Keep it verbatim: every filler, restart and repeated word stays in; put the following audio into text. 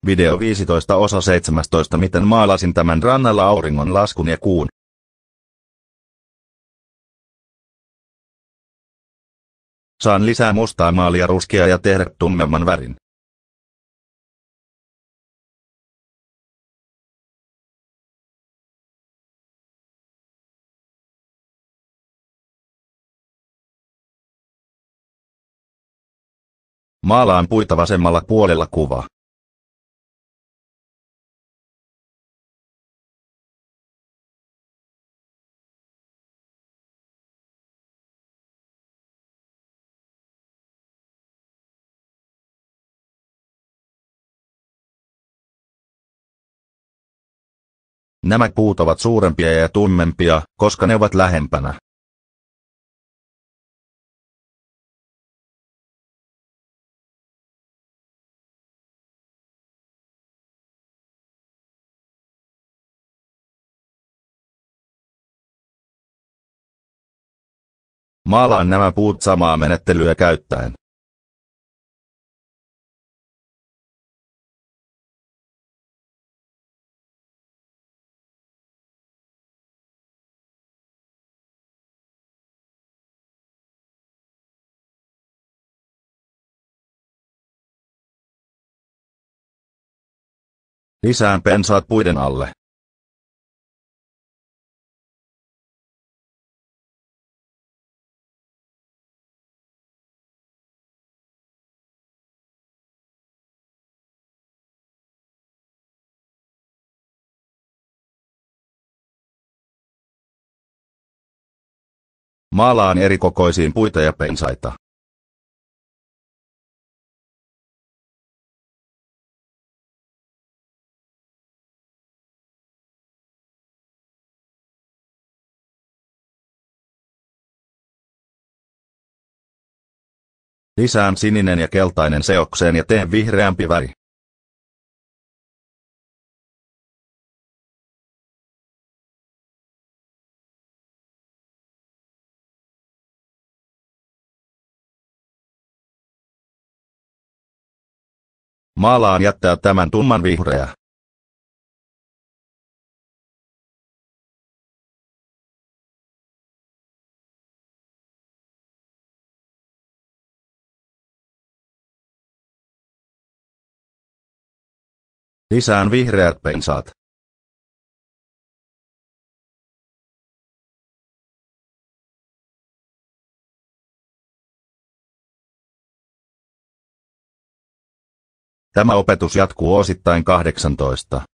Video viisitoista osa seitsemäntoista. Miten maalasin tämän rannalla auringon laskun ja kuun. Saan lisää mustaa maalia ruskea ja tehdä tummemman värin. Maalaan puita vasemmalla puolella kuva. Nämä puut ovat suurempia ja tummempia, koska ne ovat lähempänä. Maalaan nämä puut samaa menettelyä käyttäen. Lisään pensaat puiden alle. Maalaan erikokoisiin puita ja pensaita. Lisään sininen ja keltainen seokseen ja teen vihreämpi väri. Maalaan jättää tämän tumman vihreä. Lisään vihreät pensaat. Tämä opetus jatkuu osittain kahdeksantoista.